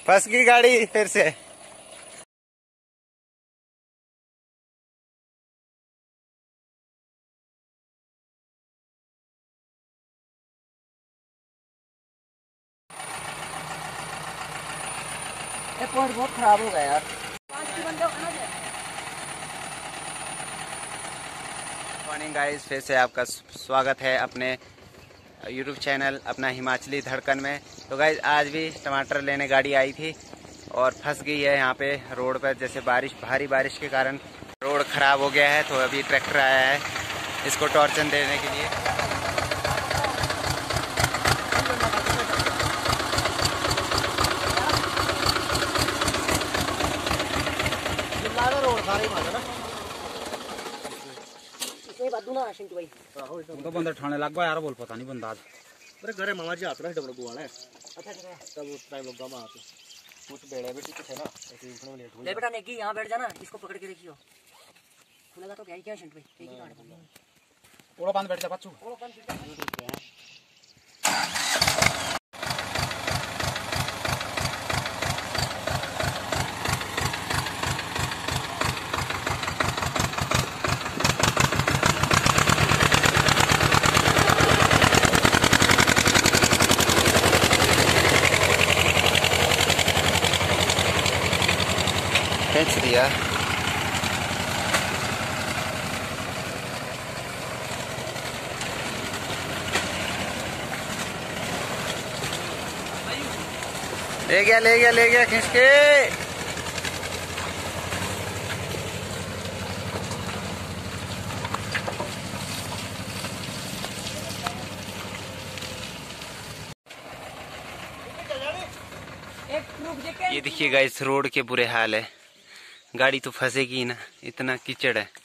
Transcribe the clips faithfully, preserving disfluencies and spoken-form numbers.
फंस गई गाड़ी फिर से। ये पॉइंट बहुत खराब हो गया यार। मॉर्निंग गाइस, फिर से आपका स्वागत है अपने यूट्यूब चैनल अपना हिमाचली धड़कन में। तो गाइस आज भी टमाटर लेने गाड़ी आई थी और फंस गई है यहाँ पे रोड पर। जैसे बारिश भारी बारिश के कारण रोड ख़राब हो गया है, तो अभी ट्रैक्टर आया है इसको टॉर्चन देने के लिए। तो बंदा ठाणे लग गया यार, बोल पता नहीं बंदा आज। अरे घरे मामा जी हाथ रहे डबल गुवाला है। अच्छा अच्छा तब उस टाइम लोग गामा आते कुछ बेड़े बेटी कुछ है ना, ऐसे उठने में लेट हो ले बेटा नेकी यहाँ बैठ जाना, इसको पकड़ के रखियो। खुलेगा तो क्या ही क्या शंट भाई, एक ही काट दो। ओड़ा बांध बैठ जा बच्चू। खींच दिया। ले गया ले गया ले गया खींच के। ये देखिएगा इस रोड के बुरे हाल है, गाड़ी तो फंसेगी ना, इतना कीचड़ है।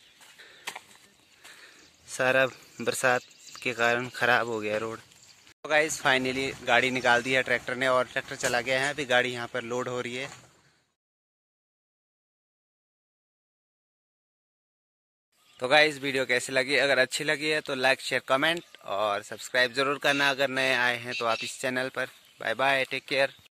सारा बरसात के कारण खराब हो गया रोड। तो गाइस फाइनली गाड़ी निकाल दी है ट्रैक्टर ने और ट्रैक्टर चला गया है। अभी गाड़ी यहाँ पर लोड हो रही है। तो गाइस वीडियो कैसी लगी? अगर अच्छी लगी है तो लाइक शेयर कमेंट और सब्सक्राइब जरूर करना अगर नए आए हैं तो आप इस चैनल पर। Bye bye, take care.